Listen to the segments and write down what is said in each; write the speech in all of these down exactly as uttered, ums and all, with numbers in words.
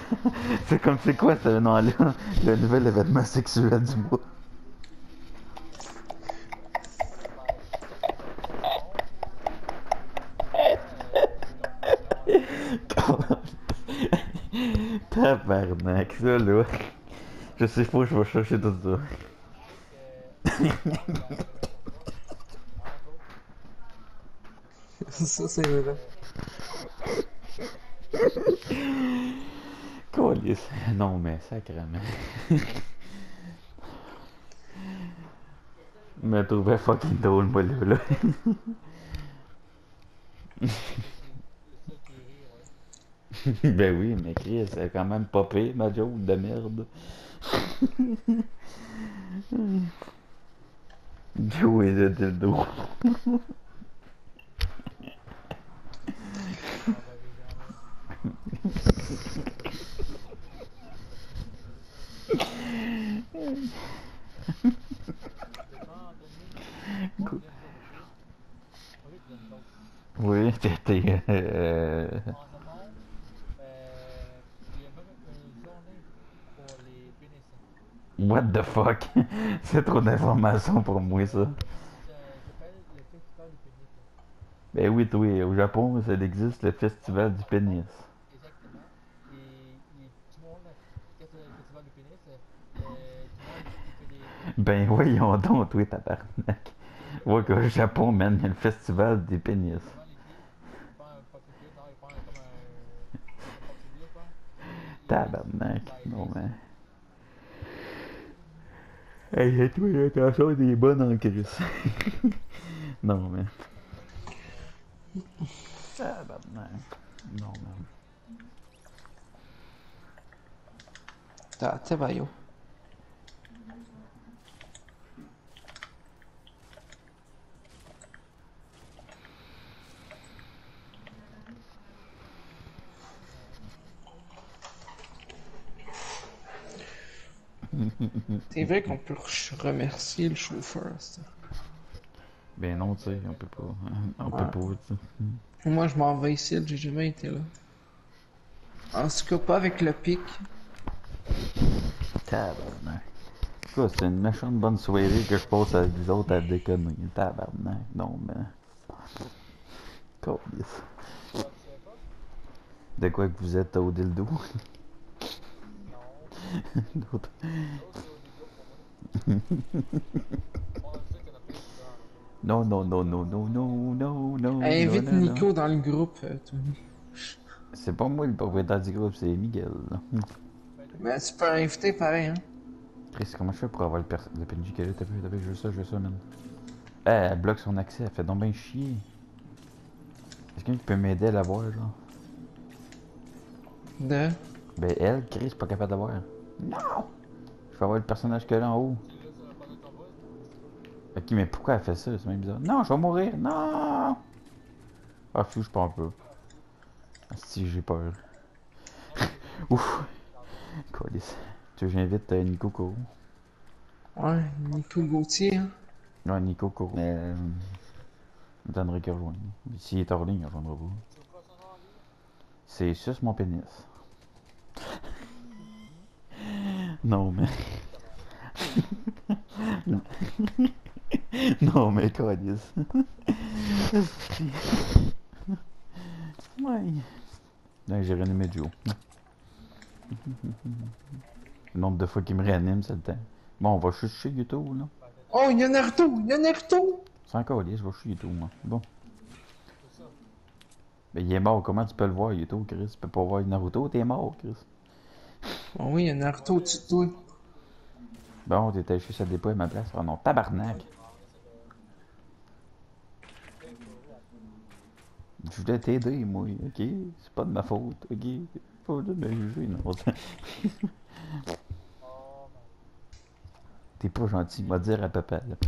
C'est comme, c'est quoi ce nom-là? Le nouvel événement sexuel du mois. Tabarnak, ça là. Je sais pas, je vais chercher tout ça. Ça, c'est vrai. Câlisse. Non, mais sacrément. Me trouvais fucking drôle, moi, là. là. Ben oui, mais Chris, c'est quand même pas pire, ma joke de merde. Joey de dildo. Oui, t'étais... Euh... What the fuck? C'est trop d'informations pour moi, ça. Ben oui, toi, au Japon, ça existe, le festival du pénis. Ben voyons donc, toi, tabarnak. Ouais, qu'au Japon, man, il y a le festival des pénis. Tabarnak. Non, mais... Hey, toi, l'intention des bonnes en crise. Non, mais... Tabarnak. Non, man. Tá, até vai eu. C'est vrai qu'on peut remercier le chauffeur, ça. Ben non, tu sais, on peut pas. On peut Ouais. pas, tu sais. Moi, je m'en vais ici, j'ai jamais été là. En tout cas, pas avec le pic. Tabarnak. Quoi, c'est une méchante bonne soirée que je passe avec les autres à déconner. Tabarnak. Non, mais... Câlisse. De quoi que vous êtes au dildo? D'autres. Non, non, non, non, non, non, non, non, Hey, non, invite non, non. Nico dans le groupe, euh, Tony. C'est pas moi le propriétaire du groupe, c'est Miguel. Là. Mais tu peux inviter pareil, hein. Chris, comment je fais pour avoir le, per- le P N J qu'elle a? T'as vu, t'as vu, je veux ça, je veux ça, man. Eh, elle bloque son accès, elle fait donc ben chier. Est-ce que quelqu'un qui peut m'aider à l'avoir, genre? De. Ben elle, Chris, pas capable d'avoir. Non! Je vais avoir le personnage qu'elle a en haut. Ok, mais pourquoi elle fait ça? C'est même bizarre. Non, je vais mourir! Non! Ah, fou, je pas peu. Ah, si, j'ai peur. Ouf! Câlisse. Tu veux que j'invite euh, Nico Koro? Ouais, Nico Gauthier, hein. Ouais, Nico Koro. Mais. Euh, J'attendrai qu'il rejoigne. S'il est hors ligne, il rejoindra pas. C'est juste mon pénis. Non, mais. Non, mais câlisse. Ouais. Là, j'ai réanimé Joe. Le nombre de fois qu'il me réanime, c'est le temps. Bon, on va chucher Yuto, là. Oh, il y a Naruto! Il y a Naruto! C'est encore lisse, je vais chucher Yuto, moi. Bon. Mais il est mort, comment tu peux le voir, Yuto, Chris? Tu peux pas voir Naruto, t'es mort, Chris. Oh oui, il y a Naruto au-dessus de toi. Bon, t'étais juste à dépôt à ma place. Oh non, tabarnak. Je voulais t'aider, moi, ok? C'est pas de ma faute, ok? Faut de me juger, non. T'es pas gentil, m'a dire à papa, là.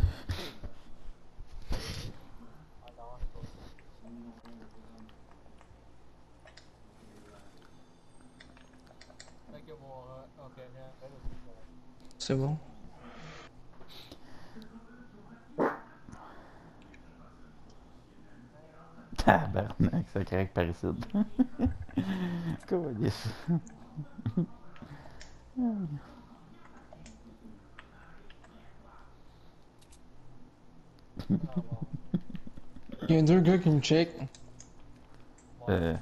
C'est bon. Tabarnak, ça craque par ici. Câlisse. Il y a deux gars qui me check. Euh,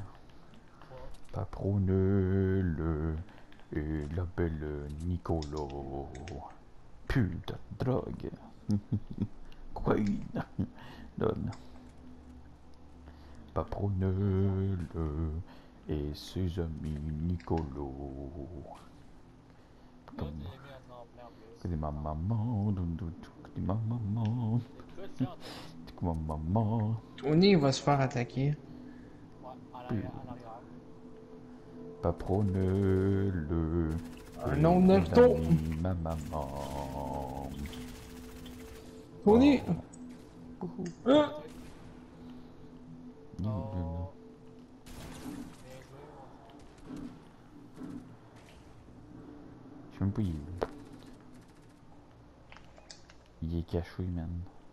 Papronne-le et la belle Nicolo. Putain de drogue. Queen. Donne. Papronne-le et ses amis Nicolo. Comme des mamans, des mamans, des mamans. Tony va se faire attaquer. Papronne-le. Un autre Naruto. Ma maman. Tony! Hein? Je sais même pas où il est. Il est caché, man.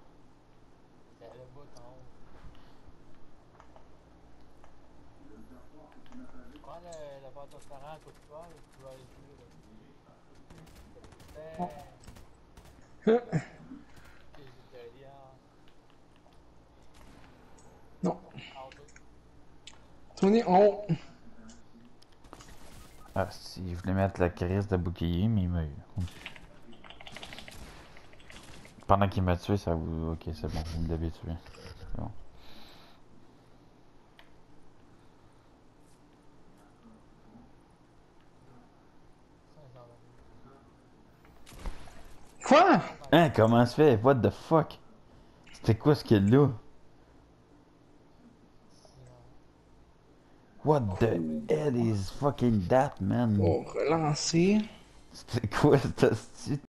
Hein? Non. Tony, oh! Ah, si je voulais mettre la crise de bouclier, mais il m'a eu. Pendant qu'il m'a tué, ça vous. Ok, c'est bon, vous l'avez tué. C'est bon. Quoi? Hein, comment ça se fait? What the fuck? C'était quoi ce qu'il y a là? What the hell is fucking that, man? Pour relancer. C'était quoi cette